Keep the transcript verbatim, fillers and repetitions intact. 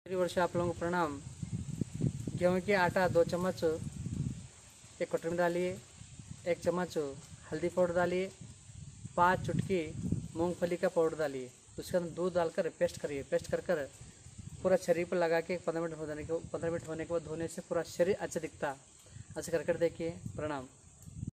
वर्ष आप लोगों को प्रणाम। गेहूं के आटा दो चम्मच एक कटोरी में डालिए, एक चम्मच हल्दी पाउडर डालिए, पाँच चुटकी मूंगफली का पाउडर डालिए, उसके अंदर दूध डालकर पेस्ट करिए। पेस्ट कर कर पूरा शरीर पर लगा के पंद्रह मिनट होने के पंद्रह मिनट होने के बाद धोने से पूरा शरीर अच्छा दिखता। ऐसे कर कर देखिए। प्रणाम।